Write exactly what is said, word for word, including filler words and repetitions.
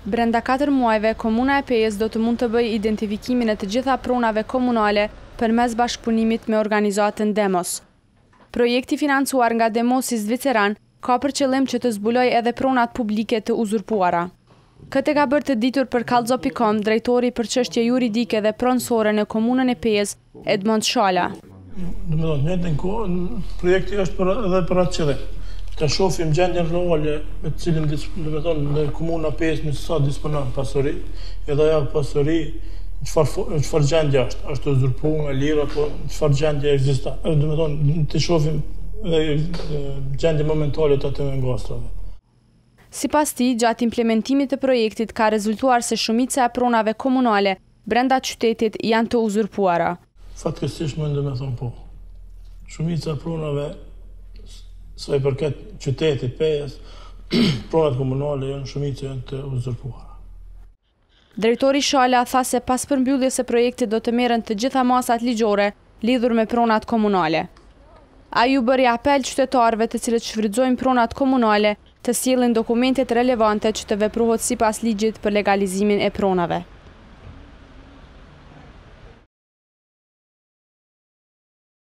Brenda katër muajve, Komuna e Pejës do të mund të bëjë identifikimin e të gjitha pronave komunale përmes bashkëpunimit me organizatën Demos. Projekti financuar nga Demosi Zviceran ka për qëllim që të zbulojë edhe pronat publike të uzurpuara. Këtë ka bërë të ditur për kallzo pikë com drejtori për çështje juridike dhe pronësore në Komunën e Pejës, Edmond Shala. Domethënë, projekti është për, edhe për atë qëllim. Të shohim gjendjen reale me të cilin domethënë në Komuna e Pejës me sa disponon pasuri, edhe ajo pasuri çfarë çfarë gjendje është, është uzurpuar nga lira apo çfarë gjendje ekziston. Domethënë të shohim gjendje momentale të atë ngastrave. Sipas tij, gjatë implementimit të projektit ka rezultuar se shumica e pronave komunale brenda qytetit janë të uzurpuara. Fatkeqësisht mendoj me thonë po. Shumica e pronave sa i përket qytetit Pejës, pronat komunale janë shumica janë të uzurpuara. Drejtori Shala tha se pas përmbylljes së projektit do të merren të gjitha masat ligjore lidhur me pronat komunale. Ai u bëri apel qytetarëve të cilët shfrytëzojnë pronat komunale të sjellin dokumentet relevante që të veprohet sipas ligjit për legalizimin e pronave.